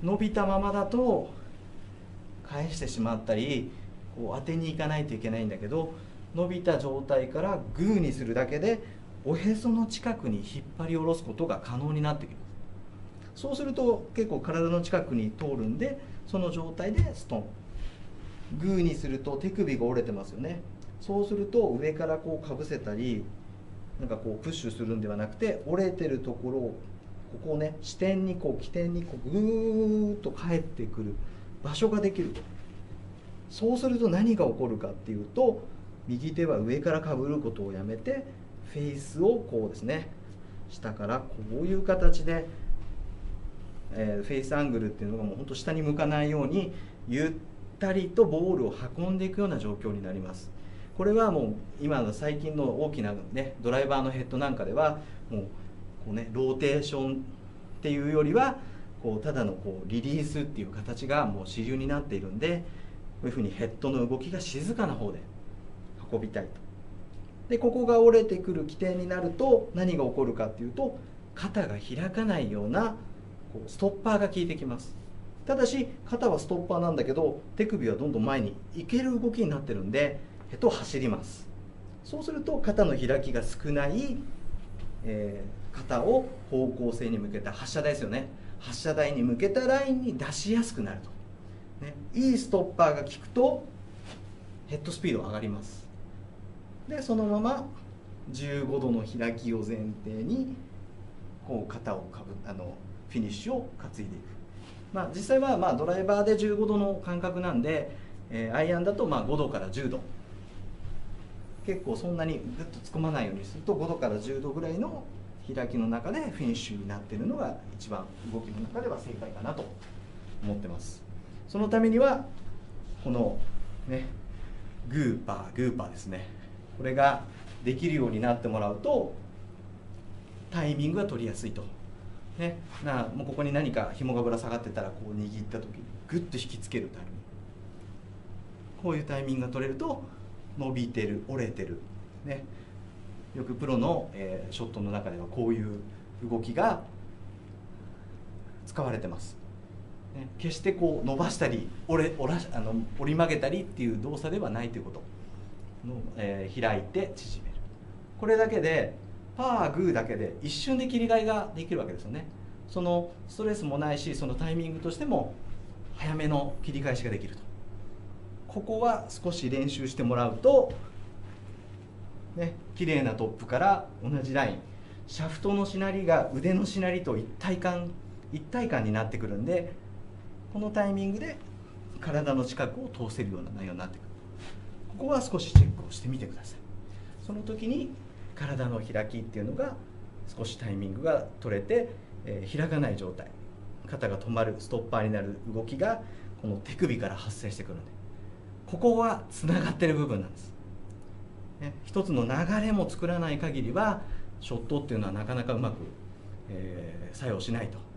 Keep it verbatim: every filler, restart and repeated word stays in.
伸びたままだと返してしまったりこう当てにいかないといけないんだけど、伸びた状態からグーにするだけでおへその近くに引っ張り下ろすことが可能になってきます。そうすると結構体の近くに通るんで、その状態でストン。グーにすると手首が折れてますよね。そうすると上からこうかぶせたりなんかこうプッシュするんではなくて、折れてるところをここをね支点にこう起点にこうグーッと返ってくる場所ができる。そうすると何が起こるかっていうと、右手は上からかぶることをやめてフェイスをこうですね、下からこういう形で、えー、フェイスアングルっていうのがもう本当下に向かないようにゆったりとボールを運んでいくような状況になります。これはもう今の最近の大きな、ね、ドライバーのヘッドなんかではもうこう、ね、ローテーションっていうよりはこうただのこうリリースっていう形がもう主流になっているんで、こういうふうにヘッドの動きが静かな方で運びたいと。でここが折れてくる起点になると何が起こるかっていうと、肩が開かないようなこうストッパーが効いてきます。ただし肩はストッパーなんだけど手首はどんどん前に行ける動きになってるんでヘッドを走ります。そうすると肩の開きが少ない、えー、肩を方向性に向けた発射台ですよね、発射台に向けたラインに出しやすくなると、ね、いいストッパーが効くとヘッドスピード上がります。でそのままじゅうごどの開きを前提にこう肩をかぶあのフィニッシュを担いでいく。まあ、実際はまあドライバーでじゅうごどの間隔なんで、えー、アイアンだとまあごどからじゅうど、結構そんなにグッと突っ込まないようにするとごどからじゅうどぐらいの開きの中でフィニッシュになっているのが一番動きの中では正解かなと思ってます。そのためにはこのねグーパーグーパーですね、これができるようになってもらうとタイミングが取りやすいと、ね、なもうここに何か紐がぶら下がってたらこう握った時にグッと引きつけるタイミング、こういうタイミングが取れると伸びてる折れてる、ね、よくプロの、えー、ショットの中ではこういう動きが使われてます、ね、決してこう伸ばしたり折れ折らあの折り曲げたりっていう動作ではないということの、えー、開いて縮める。これだけでパーグーだけで一瞬で切り替えができるわけですよね。そのストレスもないし、そのタイミングとしても早めの切り返しができると。ここは少し練習してもらうとね、綺麗なトップから同じライン、シャフトのしなりが腕のしなりと一体感一体感になってくるんで、このタイミングで体の近くを通せるような内容になってくる。ここは少しチェックをしてみてください。その時に体の開きっていうのが少しタイミングが取れて、えー、開かない状態、肩が止まるストッパーになる動きがこの手首から発生してくるので、ここはつながってる部分なんです、ね、一つの流れも作らない限りはショットっていうのはなかなかうまく、えー、作用しないと。